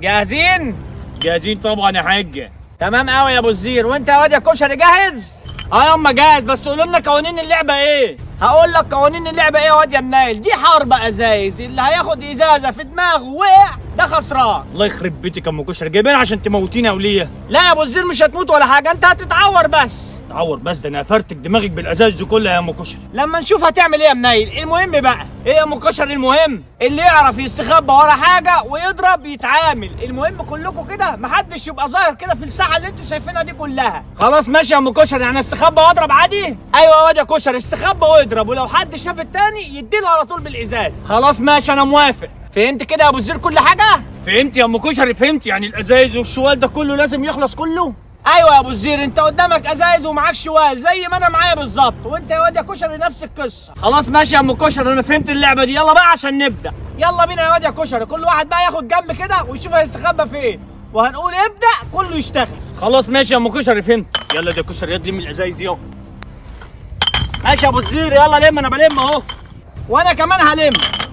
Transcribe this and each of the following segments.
جاهزين؟ جاهزين طبعا يا حاجه. تمام قوي يا ابو الزير. وانت يا واد يا كشري جاهز؟ ياما جاهز، بس قولوا لنا قوانين اللعبه ايه؟ هقول لك قوانين اللعبه ايه يا واد يا منايل. دي حرب ازايز، اللي هياخد ازازه في دماغه وقع ده خسران. الله يخرب بيتك يا ام كشري، جايبينها عشان تموتينا وليه؟ لا يا ابو الزير مش هتموت ولا حاجه، انت هتتعور بس. تعور بس؟ ده انا هفرتك دماغك بالازاز دي كلها يا ام كشري. لما نشوف هتعمل ايه يا منايل. المهم بقى ايه يا ام كشري؟ المهم اللي يعرف يستخبى ورا حاجه ويضرب يتعامل. المهم كلكم كده محدش يبقى ظاهر كده في الساحه اللي انتوا شايفينها دي كلها. خلاص ماشي يا ام كشري، يعني استخبى واضرب عادي؟ ايوه يا واد يا كشري، استخبى واضرب، ولو حد شاف التاني يديله على طول بالازاز. خلاص ماشي انا موافق. فهمت كده يا ابو الزير كل حاجه؟ فهمت يا ام كشري فهمت. يعني الازايز والشوال ده كله لازم يخلص كله؟ ايوه يا ابو الزير، انت قدامك ازايز ومعاك شوال زي ما انا معايا بالظبط، وانت يا واد يا كشري نفس القصه. خلاص ماشي يا ام كشري، انا فهمت اللعبه دي. يلا بقى عشان نبدا. يلا بينا يا واد يا كشري، كل واحد بقى ياخد جنب كده ويشوف هيستخبى فين، وهنقول ابدا كله يشتغل. خلاص ماشي يا ام كشري فهمت. يلا يا كشري يد لم الازايز دي اهو. ماشي يا ابو الزير، يلا لم. انا بلم اهو، وانا كمان هلم.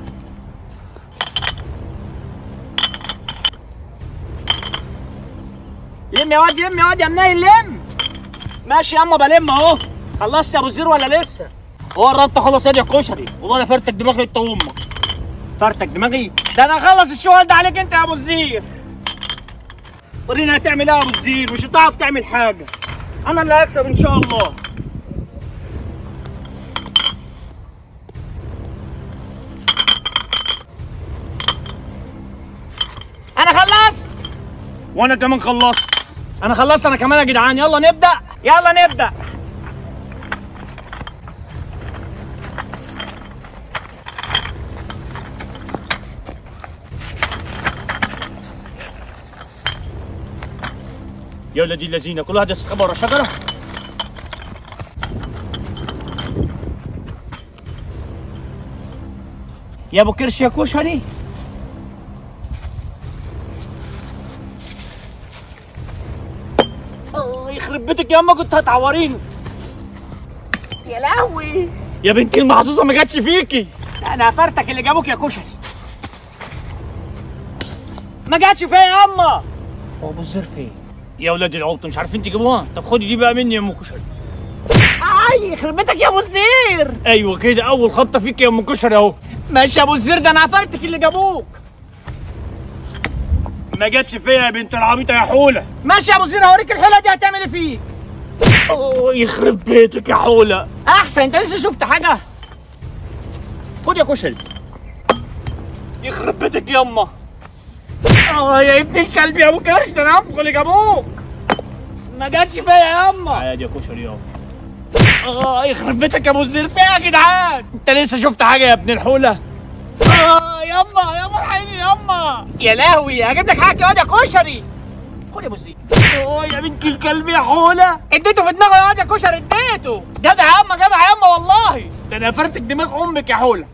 لم يا واد، لم يا واد يا منايل، لم. ماشي يا اما بلم اهو. خلصت يا ابو الزير ولا لسه؟ قربت خلاص يا كشري. والله انا فرتك دماغي انت وامك. فرتك دماغي؟ ده انا اخلص الشغل ده عليك انت يا ابو الزير. ورينا هتعمل ايه يا ابو الزير، مش هتعرف تعمل حاجه. انا اللي هكسب ان شاء الله. انا خلصت. وانا كمان خلصت. انا خلصت انا كمان يا جدعان. يلا نبدا، يلا نبدا. يا ولاد اللذينه، كل واحد يستخبى ورا شجره. يا ابو كرش يا كشري، يخرب بيتك يا اما كنت هتعوريني. يا لهوي يا بنتي المحظوظه ما جاتش فيكي. انا هفرتك اللي جابوك يا كشري. ما جاتش فيا يا اما. هو ابو الزير فين؟ يا ولاد العبط مش عارفين تجيبوها؟ طب خدي دي بقى مني يا ام كشري. يخرب بيتك يا ابو الزير. ايوه كده، اول خبطه فيك يا ام كشري اهو. ماشي يا ابو الزير، ده انا هفرتك اللي جابوك. ما جاتش فيا يا بنت العبيطه يا حوله. ماشي يا ابو الزير، هوريك الحيله دي هتعمل ايه فيك. يخرب بيتك يا حوله. احسن، انت لسه شفت حاجه؟ خد يا كشري. يخرب بيتك ياما. يا ابن الكلب يا ابو كرش، ده انا هنفخ اللي جابوك. ما جاتش فيا يا اما. عادي يا كشري يابا. يخرب بيتك يا ابو الزير، في ايه يا جدعان؟ انت لسه شفت حاجه يا ابن الحوله؟ ياما ياما الحقيني ياما. يا لهوي، هجيب لك حاجه يا واد يا كشري. خد يا ابو الزير. يا بنت الكلب يا حوله. اديته في دماغه يا واد يا كشري، اديته. جدع يا اما، جدع يا اما والله. ده انا فرتك دماغ امك يا حوله.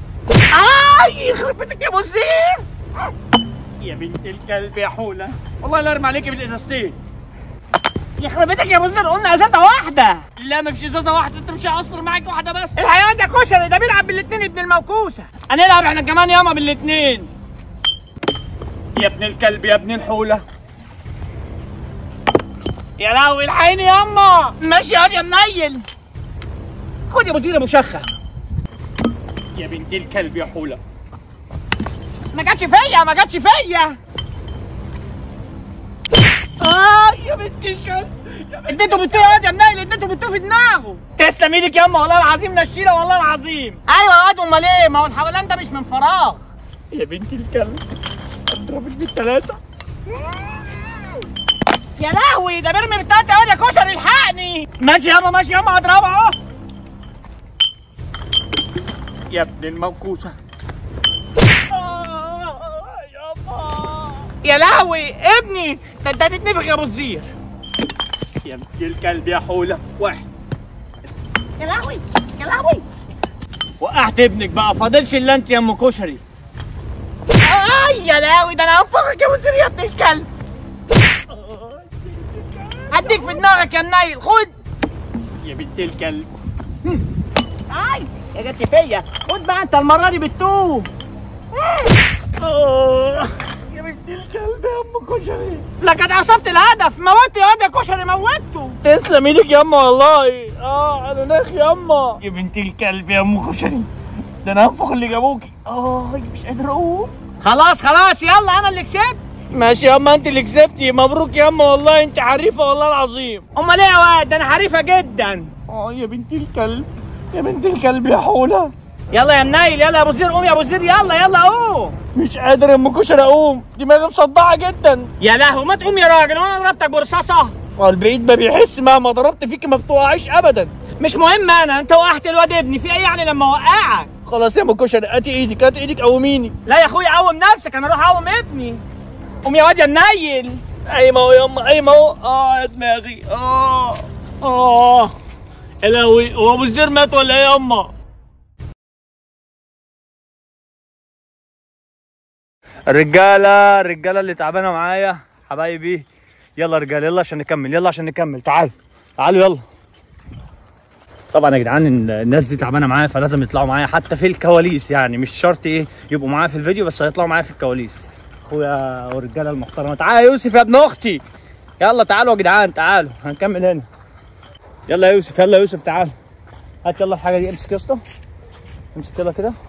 يخرب بيتك يا ابو الزير. يا بنت الكلب يا حوله، والله لا ارمي عليكي بالازازتين. يخرب بيتك يا ابو الزير، قلنا ازازه واحده. لا مفيش ازازه واحده، انت مش هيقصر معاك واحده بس. الحيوان يا كشري ده بيلعب بالاثنين ابن الموكوسه. هنلعب احنا كمان ياما بالاثنين. يا ابن الكلب يا ابن الحوله. يا لهوي الحقيني ياما. ماشي يا واد يا منيل. خد يا ابو الزير يا مشخه. يا بنت الكلب يا حوله. ما جاتش فيا، ما جاتش فيا. يا بنت الكلب. اديته بالطوب يا واد يا منيل، اديته بالطوب في دماغه. تسلم ايدك ياما، والله العظيم نشيله والله العظيم. ايوه يا واد، امال ايه؟ ما هو الحولان ده مش من فراغ. يا بنت الكلب اضربك بالثلاثه. يا لهوي، ده بيرمي بالثلاثه يا واد يا كشري، الحقني. ماشي ياما ماشي ياما، هضربها اهو. يا ابن الموكوسه. يا لهوي ابني، ده انت هتتنفخ يا ابو الزير. يا بنت الكلب يا حوله. واحد. يا لهوي يا لهوي. وقعت ابنك بقى، فاضلش الا انت يا ام كشري. يا لهوي، ده انا هنفخك يا ابو الزير يا ابن الكلب. هديك في دماغك يا منيل، خد. يا بنت الكلب. يا جت فيا. خد بقى انت المره دي بالطوب. يا بنت بنت الكلب يا ام كشري، لقد عصبت الهدف. موت يا واد يا كشري، موته. تسلم ايدك يا اما والله. انا ناخ يا اما. يا بنت الكلب يا ام كشري، ده انا هنفخ اللي جابوكي. مش قادر اقوم. خلاص يلا، انا اللي كسبت. ماشي يا اما، انت اللي كسبتي. مبروك يا اما والله، انت حريفه والله العظيم. امال ايه يا واد؟ ده انا حريفه جدا. يا بنت الكلب، يا بنت الكلب يا حوله. يلا يا منيل، يلا يا ابو زير، قوم يا ابو زير، يلا قوم. مش قادر يا ام كشري اقوم، دماغي مصدعه جدا. يا لهوي، ما تقوم يا راجل، وانا ضربتك برصاصه؟ البعيد ما بيحس، مهما ضربت فيك ما بتوقعيش ابدا. مش مهم، انت وقعت الواد ابني، في ايه يعني لما اوقعك؟ خلاص يا ام كشري، هاتي ايدك قوميني. لا يا اخويا، قوم نفسك، انا اروح اقوم ابني. قوم يا واد يا منيل. قايمه اهو ياما، قايمه اهو. يا دماغي. يا لهوي، هو ابو زير مات ولا ايه ياما؟ الرجاله اللي تعبانه معايا حبايبي، يلا رجاله، يلا عشان نكمل. تعالوا يلا. طبعا يا جدعان الناس دي تعبانه معايا، فلازم يطلعوا معايا حتى في الكواليس، يعني مش شرط يبقوا معايا في الفيديو، بس هيطلعوا معايا في الكواليس. اخويا والرجاله المحترمه. تعالى يا يوسف يا ابن اختي، يلا تعالوا يا جدعان، تعالوا هنكمل هنا. يلا يا يوسف تعال. هات يلا الحاجه دي، امسك يا اسطى، امسك يلا كده.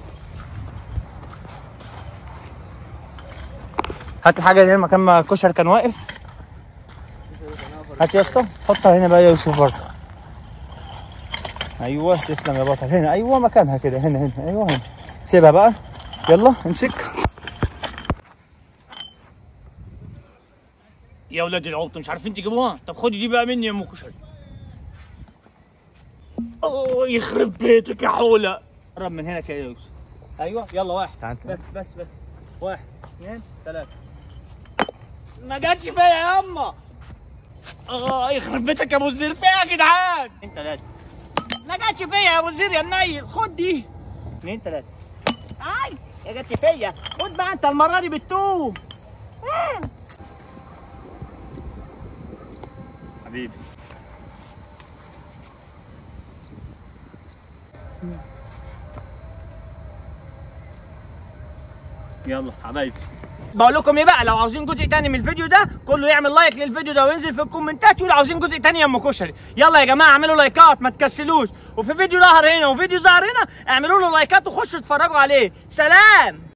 هات الحاجه دي مكان ما الكشري كان واقف. هات يا اسطى، حطها هنا بقى يا يوسف برضه. ايوه تسلم يا بطل. هنا ايوه مكانها كده، هنا ايوه هنا. سيبها بقى، يلا امسك. يا ولاد العبط، مش عارفين تجيبوها؟ طب خدي دي بقى مني يا ام كشري. يخرب بيتك يا حوله. قرب من هنا كده يا يوسف. ايوه يلا، واحد بس. 1 2 3. ما جاتش فيا يا اما. يخرب بيتك يا ابو زير، فيا يا جدعان. 2 3. ما جاتش فيا يا ابو زير يا منيل، خد دي. 2 3. يا جاتش فيا، خد بقى انت المره دي بالتوم. حبيبي. يلا حبايبي، بقول لكم ايه بقى، لو عاوزين جزء تاني من الفيديو ده كله يعمل لايك للفيديو ده وينزل في الكومنتات يقول عاوزين جزء تاني يا ام كشري. يلا يا جماعه اعملوا لايكات، ما تكسلوش. وفي فيديو ظهر هنا وفيديو ظهر هنا اعملوا له لايكات وخشوا اتفرجوا عليه. سلام.